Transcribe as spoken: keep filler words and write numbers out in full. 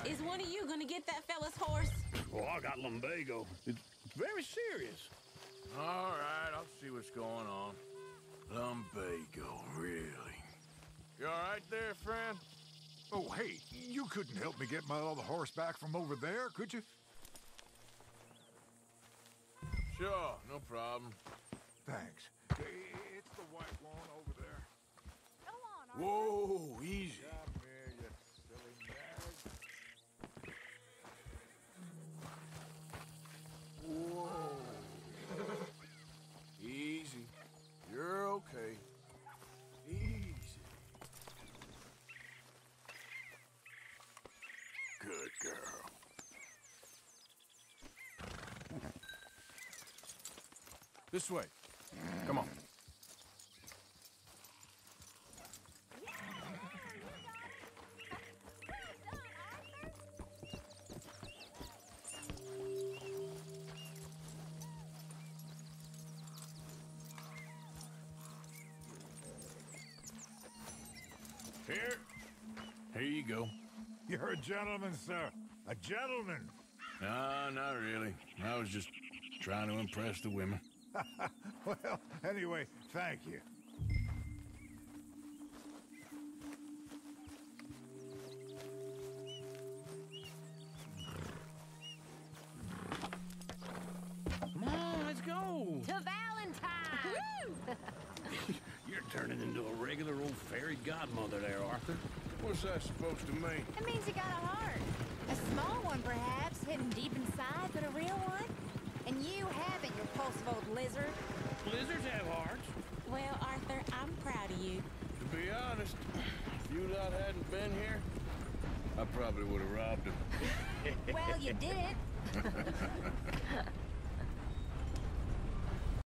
Is one of you gonna get that fella's horse? Oh, I got lumbago. It's very serious. All right, I'll see what's going on. Lumbago, really? You all right there, friend? Oh, hey, you couldn't help me get my other horse back from over there, could you? Sure, no problem. Thanks. It's the white one over there. Go on, Arthur. Whoa, easy. Come here, you silly nag. Whoa. Easy. You're okay. Easy. Good girl. This way. Come on. Here. Here you go. You're a gentleman, sir. A gentleman. No, not really. I was just trying to impress the women. Well, anyway, thank you. Come on, let's go. To Valentine! You're turning into a regular old fairy godmother there, Arthur. What's that supposed to mean? It means you got a heart. A small one, perhaps, hidden deep inside, but a real one. And you haven't, you repulsive old lizard. Lizards have hearts. Well, Arthur, I'm proud of you. To be honest, if you lot hadn't been here, I probably would have robbed him. Well, you didn't.